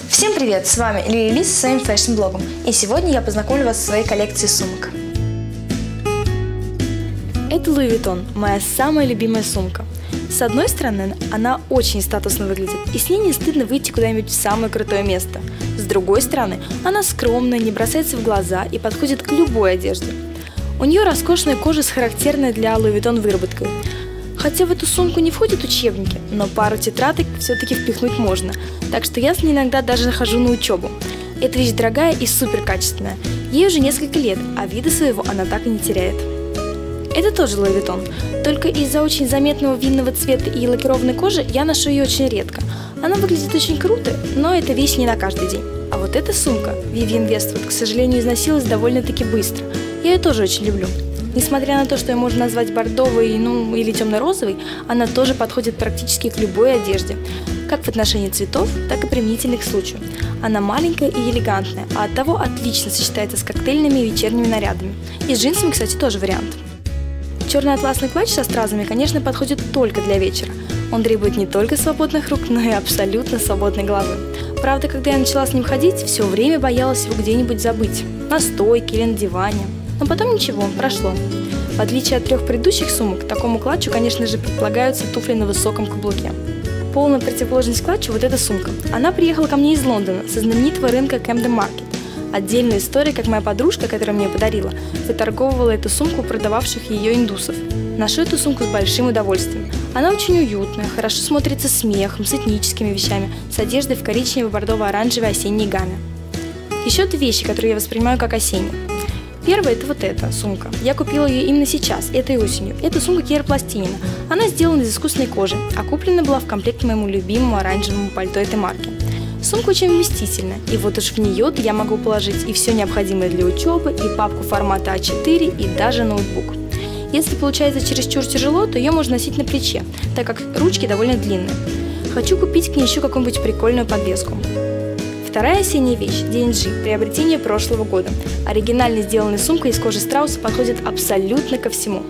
Всем привет! С вами Лили Ли со своим фэшн-блогом. И сегодня я познакомлю вас со своей коллекцией сумок. Это Louis Vuitton, моя самая любимая сумка. С одной стороны, она очень статусно выглядит, и с ней не стыдно выйти куда-нибудь в самое крутое место. С другой стороны, она скромная, не бросается в глаза и подходит к любой одежде. У нее роскошная кожа с характерной для Louis Vuitton выработкой. Хотя в эту сумку не входят учебники, но пару тетрадок все-таки впихнуть можно, так что я с ней иногда даже хожу на учебу. Эта вещь дорогая и супер качественная, ей уже несколько лет, а вида своего она так и не теряет. Это тоже Louis Vuitton, только из-за очень заметного винного цвета и лакированной кожи я ношу ее очень редко. Она выглядит очень круто, но эта вещь не на каждый день. А вот эта сумка, Vivienne Westwood, к сожалению, износилась довольно-таки быстро. Я ее тоже очень люблю. Несмотря на то, что ее можно назвать бордовой, или темно-розовой, она тоже подходит практически к любой одежде, как в отношении цветов, так и применительных к случаю. Она маленькая и элегантная, а оттого отлично сочетается с коктейльными и вечерними нарядами. И с джинсами, кстати, тоже вариант. Черный атласный клатч со стразами, конечно, подходит только для вечера. Он требует не только свободных рук, но и абсолютно свободной головы. Правда, когда я начала с ним ходить, все время боялась его где-нибудь забыть, на стойке или на диване. Но потом ничего, прошло. В отличие от 3 предыдущих сумок, такому клатчу, конечно же, предполагаются туфли на высоком каблуке. Полная противоположность клатчу – вот эта сумка. Она приехала ко мне из Лондона, со знаменитого рынка Camden Market. Отдельная история, как моя подружка, которая мне подарила, выторговывала эту сумку у продававших ее индусов. Ношу эту сумку с большим удовольствием. Она очень уютная, хорошо смотрится с мехом, с этническими вещами, с одеждой в коричневой, бордово-оранжевой осенней гамме. Еще 2 вещи, которые я воспринимаю как осенние. Первая – это вот эта сумка. Я купила ее именно сейчас, этой осенью. Это сумка Кира Пластинина. Она сделана из искусственной кожи, а куплена была в комплект к моему любимому оранжевому пальто этой марки. Сумка очень вместительная, и вот уж в нее-то я могу положить и все необходимое для учебы, и папку формата А4, и даже ноутбук. Если получается чересчур тяжело, то ее можно носить на плече, так как ручки довольно длинные. Хочу купить к ней еще какую-нибудь прикольную подвеску. Вторая осенняя вещь – D&G, приобретение прошлого года. Оригинально сделанная сумка из кожи страуса подходит абсолютно ко всему.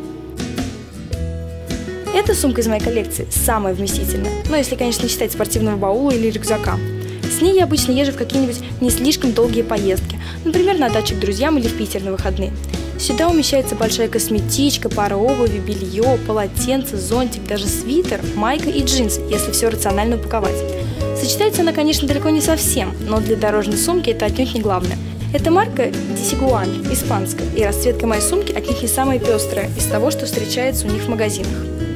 Эта сумка из моей коллекции самая вместительная, но если, конечно, не считать спортивного баула или рюкзака. С ней я обычно езжу в какие-нибудь не слишком долгие поездки, например, на дачу к друзьям или в Питер на выходные. Сюда умещается большая косметичка, пара обуви, белье, полотенце, зонтик, даже свитер, майка и джинсы, если все рационально упаковать. Сочетается она, конечно, далеко не совсем, но для дорожной сумки это отнюдь не главное. Эта марка Desigual, испанская, и расцветка моей сумки отнюдь не самая пестрая из того, что встречается у них в магазинах.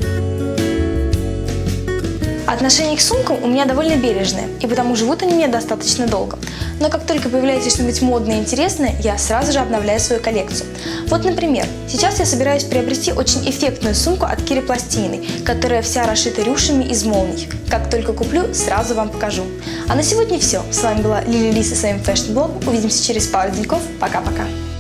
Отношение к сумкам у меня довольно бережное, и потому живут они мне достаточно долго. Но как только появляется что-нибудь модное и интересное, я сразу же обновляю свою коллекцию. Вот, например, сейчас я собираюсь приобрести очень эффектную сумку от Киры Пластининой, которая вся расшита рюшами из молний. Как только куплю, сразу вам покажу. А на сегодня все. С вами была Лили Ли со своим фэшн-блогом. Увидимся через пару деньков. Пока-пока.